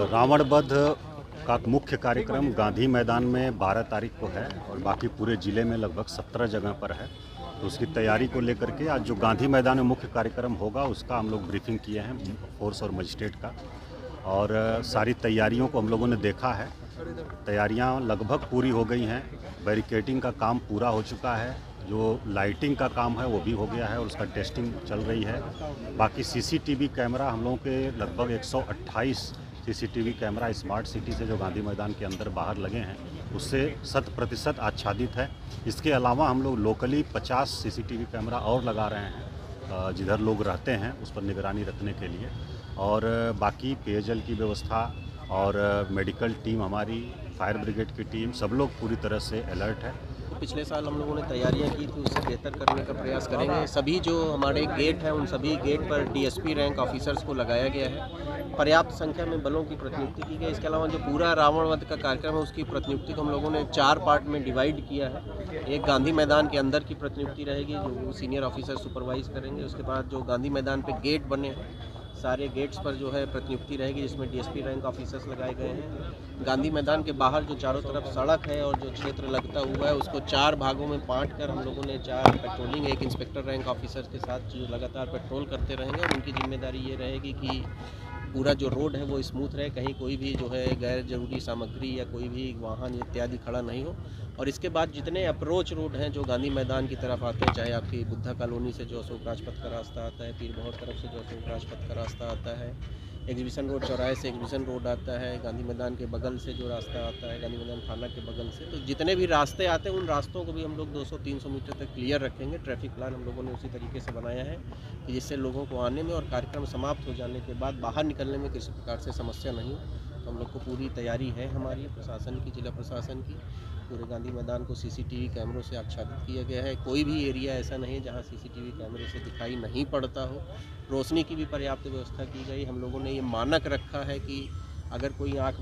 रावण वध का मुख्य कार्यक्रम गांधी मैदान में 12 तारीख को है और बाकी पूरे ज़िले में लगभग 17 जगह पर है। तो उसकी तैयारी को लेकर के आज जो गांधी मैदान में मुख्य कार्यक्रम होगा उसका हम लोग ब्रीफिंग किए हैं फोर्स और मजिस्ट्रेट का, और सारी तैयारियों को हम लोगों ने देखा है। तैयारियां लगभग पूरी हो गई हैं, बैरिकेडिंग का काम पूरा हो चुका है, जो लाइटिंग का काम है वो भी हो गया है और उसका टेस्टिंग चल रही है। बाकी सीसीटीवी कैमरा हम लोगों के लगभग 128 सीसीटीवी कैमरा स्मार्ट सिटी से जो गांधी मैदान के अंदर बाहर लगे हैं उससे 100% आच्छादित है। इसके अलावा हम लोग लोकली 50 सीसीटीवी कैमरा और लगा रहे हैं जिधर लोग रहते हैं उस पर निगरानी रखने के लिए, और बाकी पेयजल की व्यवस्था और मेडिकल टीम, हमारी फायर ब्रिगेड की टीम, सब लोग पूरी तरह से अलर्ट है। पिछले साल हम लोगों ने तैयारियां की थी, उससे बेहतर करने का प्रयास करेंगे। सभी जो हमारे गेट हैं उन सभी गेट पर डीएसपी रैंक ऑफिसर्स को लगाया गया है। पर्याप्त संख्या में बलों की प्रतिनियुक्ति की गई। इसके अलावा जो पूरा रावण वध का कार्यक्रम है उसकी प्रतिनियुक्ति को हम लोगों ने 4 पार्ट में डिवाइड किया है। एक गांधी मैदान के अंदर की प्रतिनियुक्ति रहेगी जो सीनियर ऑफिसर सुपरवाइज करेंगे। उसके बाद जो गांधी मैदान पर गेट बने हैं सारे गेट्स पर जो है प्रतिनियुक्ति रहेगी जिसमें डीएसपी रैंक ऑफिसर्स लगाए गए हैं। गांधी मैदान के बाहर जो चारों तरफ सड़क है और जो क्षेत्र लगता हुआ है उसको 4 भागों में बांट कर हम लोगों ने 4 पेट्रोलिंग, एक इंस्पेक्टर रैंक ऑफिसर्स के साथ जो लगातार पेट्रोल करते रहेंगे और उनकी जिम्मेदारी ये रहेगी कि पूरा जो रोड है वो स्मूथ रहे, कहीं कोई भी जो है गैर जरूरी सामग्री या कोई भी वाहन इत्यादि खड़ा नहीं हो। और इसके बाद जितने अप्रोच रोड हैं जो गांधी मैदान की तरफ आते हैं, चाहे आपकी बुद्धा कॉलोनी से जो अशोक राजपथ का रास्ता आता है, पीर बहुत तरफ से जो अशोक राजपथ का रास्ता आता है, एग्जीबिशन रोड चौराहे से एग्जीबिशन रोड आता है, गांधी मैदान के बगल से जो रास्ता आता है गांधी मैदान थाना के बगल से, तो जितने भी रास्ते आते हैं उन रास्तों को भी हम लोग 200-300 मीटर तक क्लियर रखेंगे। ट्रैफिक प्लान हम लोगों ने उसी तरीके से बनाया है कि जिससे लोगों को आने में और कार्यक्रम समाप्त हो जाने के बाद बाहर निकलने में किसी प्रकार से समस्या नहीं हो। तो हम लोग को पूरी तैयारी है हमारी प्रशासन की, जिला प्रशासन की। पूरे गांधी मैदान को सीसीटीवी कैमरों से आच्छादित किया गया है। कोई भी एरिया ऐसा नहीं है जहां सीसीटीवी कैमरे से दिखाई नहीं पड़ता हो। रोशनी की भी पर्याप्त व्यवस्था की गई। हम लोगों ने ये मानक रखा है कि अगर कोई आंख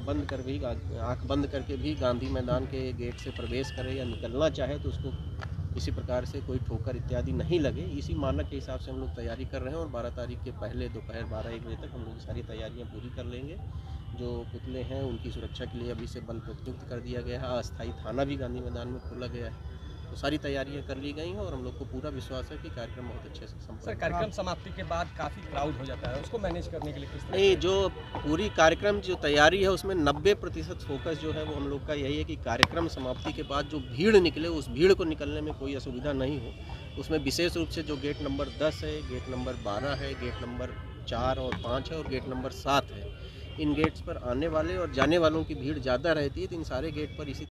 बंद करके भी गांधी मैदान के गेट से प्रवेश करे या निकलना चाहे तो उसको किसी प्रकार से कोई ठोकर इत्यादि नहीं लगे। इसी मानक के हिसाब से हम लोग तैयारी कर रहे हैं और 12 तारीख के पहले दोपहर 12-1 बजे तक हम लोग सारी तैयारियां पूरी कर लेंगे। जो पुतले हैं उनकी सुरक्षा के लिए अभी से बल प्रतिनियुक्त कर दिया गया है। अस्थायी थाना भी गांधी मैदान में खोला गया है। तो सारी तैयारियां कर ली गई हैं और हम लोग को पूरा विश्वास है कि कार्यक्रम बहुत अच्छे से संपन्न। सर, कार्यक्रम समाप्ति के बाद काफ़ी क्राउड हो जाता है, उसको मैनेज करने के लिए किस तरह? नहीं, जो पूरी कार्यक्रम जो तैयारी है उसमें 90% फोकस जो है वो हम लोग का यही है कि कार्यक्रम समाप्ति के बाद जो भीड़ निकले उस भीड़ को निकलने में कोई असुविधा नहीं हो। उसमें विशेष रूप से जो गेट नंबर 10 है, गेट नंबर 12 है, गेट नंबर 4 और 5 है और गेट नंबर 7 है, इन गेट्स पर आने वाले और जाने वालों की भीड़ ज़्यादा रहती है। तो इन सारे गेट पर इसी